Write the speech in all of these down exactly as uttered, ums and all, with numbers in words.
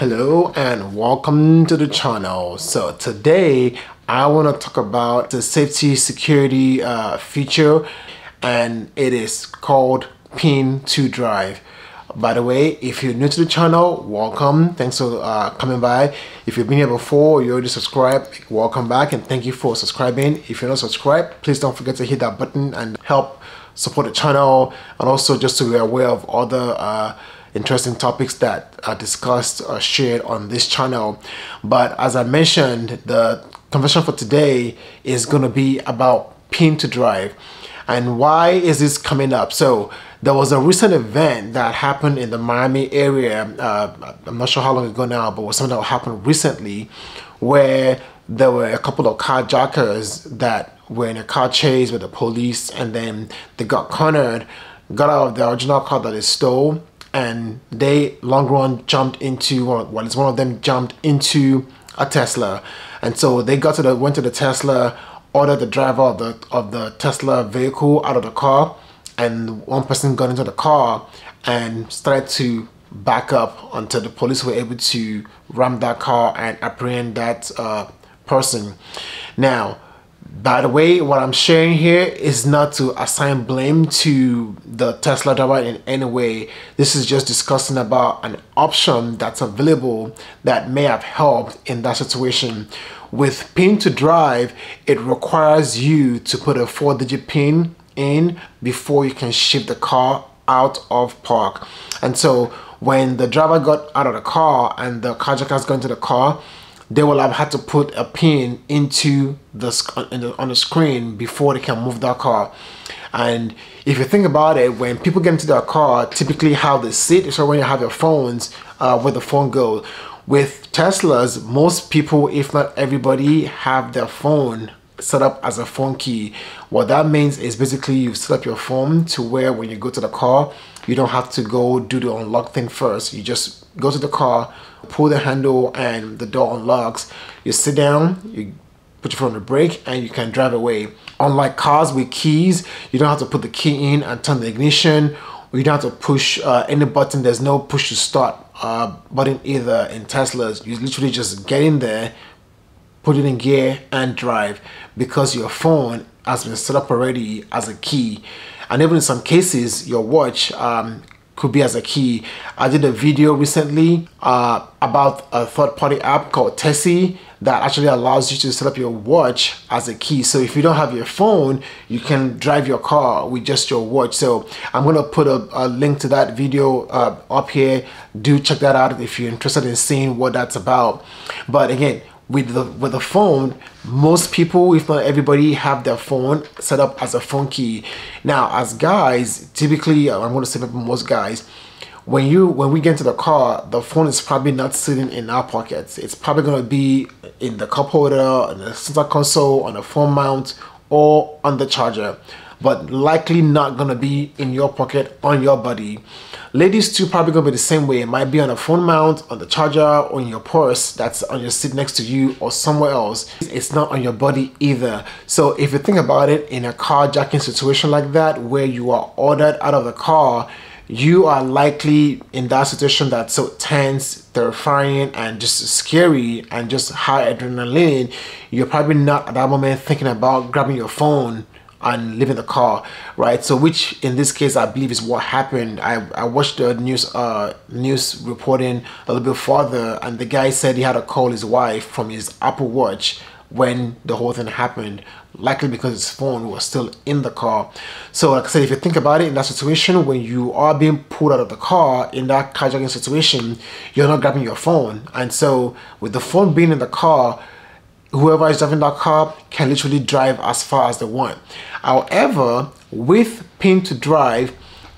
Hello and welcome to the channel. So today I want to talk about the safety security uh, feature, and it is called pin to drive. By the way, if you're new to the channel, welcome. Thanks for uh, coming by. If you've been here before, you already subscribed, welcome back, and thank you for subscribing. If you're not subscribed, please don't forget to hit that button and help support the channel, and also just to be aware of other uh, interesting topics that are discussed or shared on this channel. But as I mentioned, the conversation for today is going to be about pin to drive. And why is this coming up? So there was a recent event that happened in the Miami area. Uh, I'm not sure how long ago now, but it was something that happened recently where there were a couple of carjackers that were in a car chase with the police, and then they got cornered, got out of the original car that they stole, and they long run jumped into, well, it's one of them jumped into a Tesla. And so they got to the went to the Tesla, ordered the driver of the of the Tesla vehicle out of the car, and one person got into the car and started to back up until the police were able to ram that car and apprehend that uh, person. Now, by the way, what I'm sharing here is not to assign blame to the Tesla driver in any way. This is just discussing about an option that's available that may have helped in that situation. With pin to drive, it requires you to put a four digit pin in before you can shift the car out of park. And so when the driver got out of the car and the carjackers got into the car, they will have had to put a pin into the, the on the screen before they can move that car. And if you think about it, when people get into their car, typically how they sit is when you have your phones, uh, where the phone goes. With Teslas, most people, if not everybody, have their phone set up as a phone key. What that means is basically you set up your phone to where when you go to the car, you don't have to go do the unlock thing first. You just go to the car, pull the handle, and the door unlocks. You sit down, you put your foot on the brake, and you can drive away. Unlike cars with keys, you don't have to put the key in and turn the ignition, or you don't have to push uh, any button. There's no push to start uh, button either in Teslas. You literally just get in there, put it in gear, and drive, because your phone has been set up already as a key. And even in some cases, your watch um, could be as a key. I did a video recently uh, about a third-party app called Tessie that actually allows you to set up your watch as a key. So if you don't have your phone, you can drive your car with just your watch. So I'm gonna put a, a link to that video uh, up here. Do check that out if you're interested in seeing what that's about. But again, with the with the phone, most people, if not everybody, have their phone set up as a phone key. Now, as guys, typically, I'm going to say for most guys, when you when we get into the car, the phone is probably not sitting in our pockets. It's probably going to be in the cup holder, in the center console, on the phone mount, or on the charger, but likely not going to be in your pocket on your body. Ladies too, probably gonna be the same way. It might be on a phone mount, on the charger, or in your purse that's on your seat next to you, or somewhere else. It's not on your body either. So if you think about it, in a carjacking situation like that, where you are ordered out of the car, you are likely in that situation that's so tense, terrifying, and just scary, and just high adrenaline. You're probably not at that moment thinking about grabbing your phone and leaving the car, right? So which in this case I believe is what happened. I, I watched the news uh, news reporting a little bit further, and the guy said he had to call his wife from his Apple Watch when the whole thing happened, likely because his phone was still in the car. So like I said, if you think about it, in that situation, when you are being pulled out of the car in that carjacking situation, you're not grabbing your phone. And so with the phone being in the car, whoever is driving that car can literally drive as far as they want. However, with pin to drive,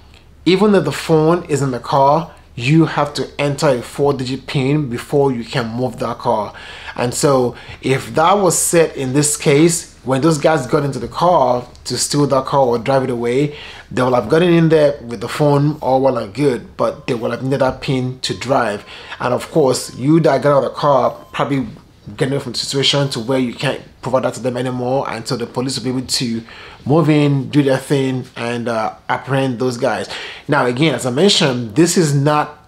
even if the phone is in the car, you have to enter a four digit pin before you can move that car. And so if that was set in this case, when those guys got into the car to steal that car or drive it away, they will have gotten in there with the phone all well and good, but they will have needed that pin to drive. And of course, you that got out of the car probably getting away from the situation to where you can't provide that to them anymore, and so the police will be able to move in, do their thing, and uh, apprehend those guys. Now again, as I mentioned, this is not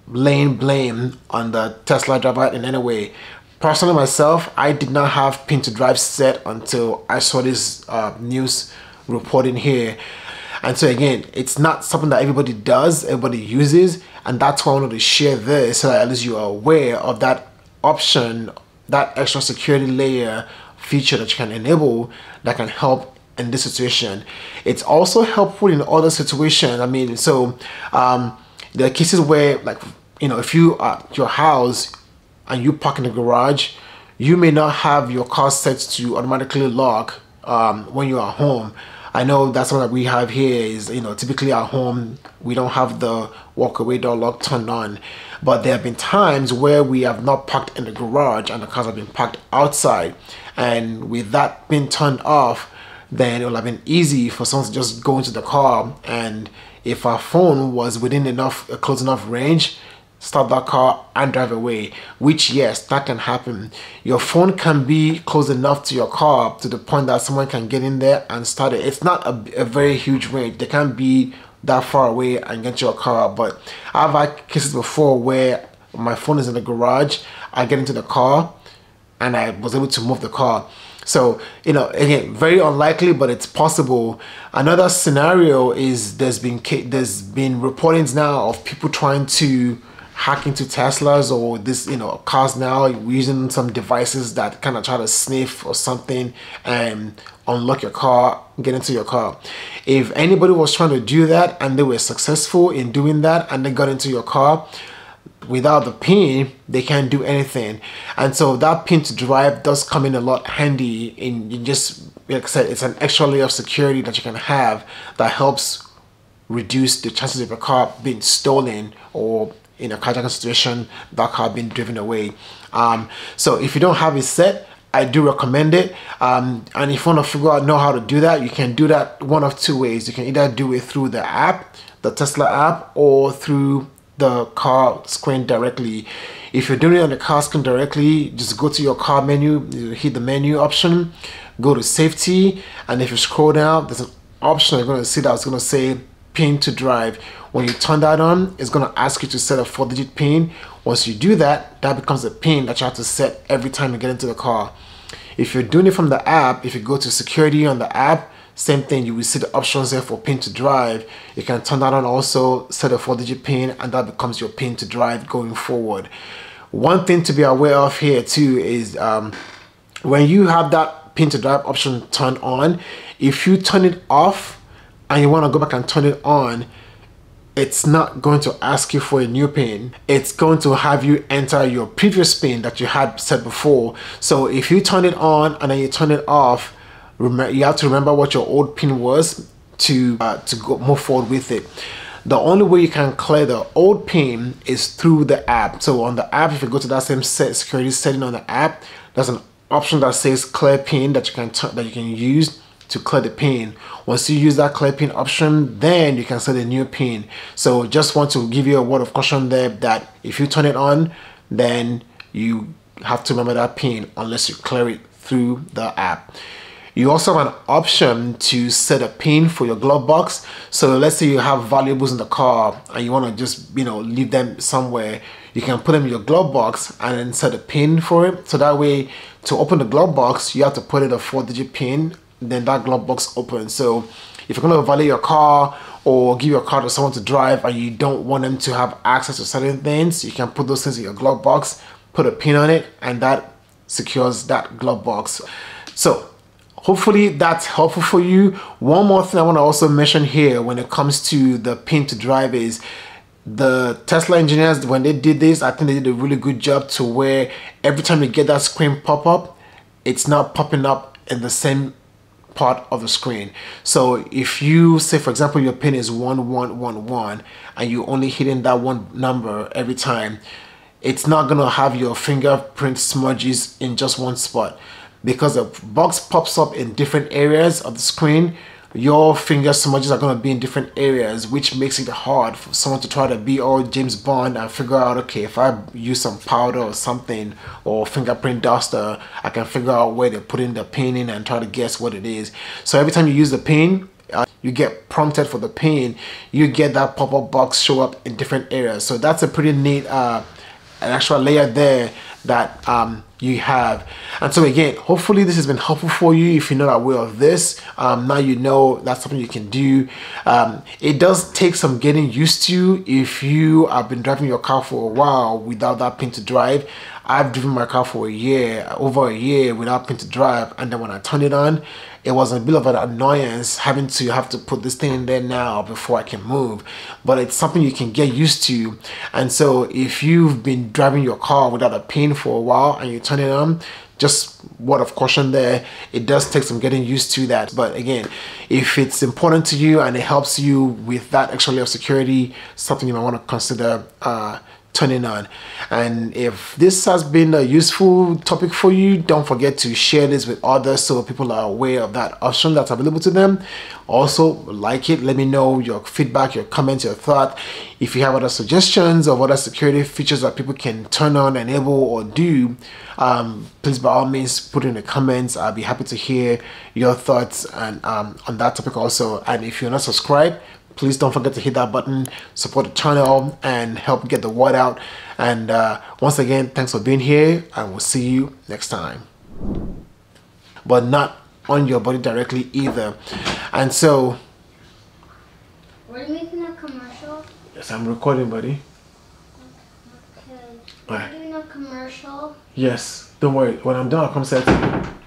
laying blame on the Tesla driver in any way. Personally myself, I did not have pin to drive set until I saw this uh, news reporting here. And so again, it's not something that everybody does, everybody uses, and that's why I wanted to share this so that at least you are aware of that option, that extra security layer feature that you can enable that can help in this situation. It's also helpful in other situations. I mean, so um, there are cases where, like, you know, if you are at your house and you park in the garage, you may not have your car set to automatically lock um, when you are home. I know that's what we have here is, you know, typically at home, we don't have the walk-away door lock turned on. But there have been times where we have not parked in the garage and the cars have been parked outside. And with that being turned off, then it would have been easy for someone to just go into the car, and if our phone was within enough, a close enough range, start that car and drive away, which yes, that can happen. Your phone can be close enough to your car to the point that someone can get in there and start it. It's not a, a very huge range. They can't be that far away and get your car, but I've had cases before where my phone is in the garage, I get into the car and I was able to move the car. So, you know, again, very unlikely, but it's possible. Another scenario is there's been there's been reportings now of people trying to hack into Teslas or this, you know, cars now using some devices that kind of try to sniff or something and unlock your car, get into your car. If anybody was trying to do that and they were successful in doing that and they got into your car, without the pin, they can't do anything. And so that pin to drive does come in a lot handy. In you just, like I said, it's an extra layer of security that you can have that helps reduce the chances of your car being stolen or in a carjacking situation, that car being driven away. Um, so if you don't have it set, I do recommend it. Um, and if you want to figure out know how to do that, you can do that one of two ways. You can either do it through the app, the Tesla app, or through the car screen directly. If you're doing it on the car screen directly, just go to your car menu, hit the menu option, go to safety, and if you scroll down, there's an option you're going to see that's going to say pin to drive. When you turn that on, it's going to ask you to set a four digit pin. Once you do that, that becomes a pin that you have to set every time you get into the car. If you're doing it from the app, if you go to security on the app, same thing, you will see the options there for pin to drive. You can turn that on also, set a four digit pin, and that becomes your pin to drive going forward. One thing to be aware of here too is um, when you have that pin to drive option turned on, if you turn it off and you want to go back and turn it on, it's not going to ask you for a new pin. It's going to have you enter your previous pin that you had set before. So if you turn it on and then you turn it off, remember, you have to remember what your old pin was to uh, to go move forward with it. The only way you can clear the old pin is through the app. So on the app, if you go to that same set security setting on the app, there's an option that says clear pin that you can that you can use to clear the pin. Once you use that clear pin option, then you can set a new pin. So just want to give you a word of caution there that if you turn it on, then you have to remember that pin unless you clear it through the app. You also have an option to set a pin for your glove box. So let's say you have valuables in the car and you want to just, you know, leave them somewhere. You can put them in your glove box and then set a pin for it. So that way, to open the glove box, you have to put in a four digit pin, then that glove box opens. So if you're going to valet your car or give your car to someone to drive and you don't want them to have access to certain things, you can put those things in your glove box, put a pin on it, and that secures that glove box. So hopefully that's helpful for you. One more thing I want to also mention here when it comes to the pin to drive is the Tesla engineers, when they did this, I think they did a really good job to where every time you get that screen pop up, it's not popping up in the same part of the screen. So if you say, for example, your pin is one one one one and you only hitting that one number every time, it's not gonna have your fingerprint smudges in just one spot. Because the box pops up in different areas of the screen, your finger smudges are going to be in different areas, which makes it hard for someone to try to be all James Bond and figure out, okay, if I use some powder or something or fingerprint duster, I can figure out where they're putting the pin in and try to guess what it is. So every time you use the pin, uh, you get prompted for the pin, you get that pop-up box show up in different areas. So that's a pretty neat uh, an extra layer there that um, you have. And so again, hopefully this has been helpful for you. If you're not aware of this, um, now you know that's something you can do. Um, it does take some getting used to if you have been driving your car for a while without that pin to drive. I've driven my car for a year, over a year without pin to drive, and then when I turned it on, it was a bit of an annoyance having to have to put this thing in there now before I can move. But it's something you can get used to. And so if you've been driving your car without a pin for a while and you turn it on, just word of caution there, it does take some getting used to that. But again, if it's important to you and it helps you with that extra layer of security, something you might want to consider uh, turning on. And if this has been a useful topic for you, don't forget to share this with others so people are aware of that option that's available to them. Also, like it, let me know your feedback, your comments, your thought. If you have other suggestions of other security features that people can turn on, enable, or do, um, please by all means put in the comments. I'll be happy to hear your thoughts and um, on that topic also. And if you're not subscribed, please don't forget to hit that button, support the channel, and help get the word out. And uh, once again, thanks for being here, and we'll see you next time. But not on your body directly either. And so... Are you making a commercial? Yes, I'm recording, buddy. Okay. Are you doing a commercial? Yes, don't worry. When I'm done, I'll come set it.